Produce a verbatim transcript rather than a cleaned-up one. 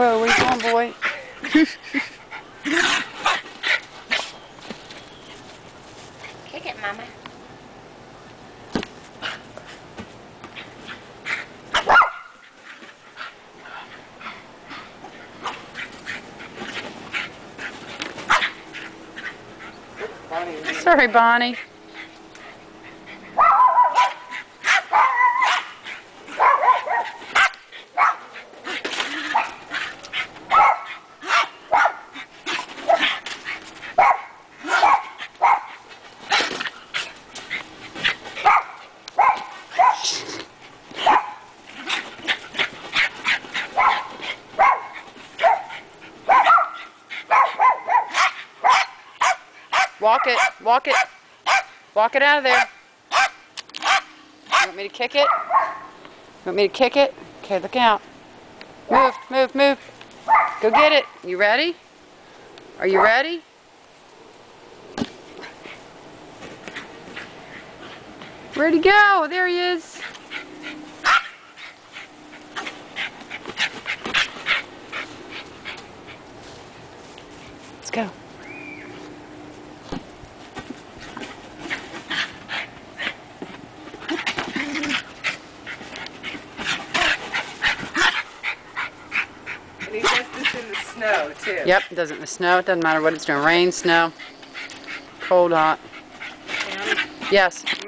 Whoa, where you going, boy? Kick it, Mama. Sorry, Bonnie. Walk it, walk it, walk it out of there. You want me to kick it? You want me to kick it? Okay, look out. Move, move, move. Go get it. You ready? Are you ready? Where'd he go? There he is. Let's go. And he does this in the snow, too. Yep, it doesn't in the snow. It doesn't matter what it's doing. Rain, snow, cold, hot. Yes.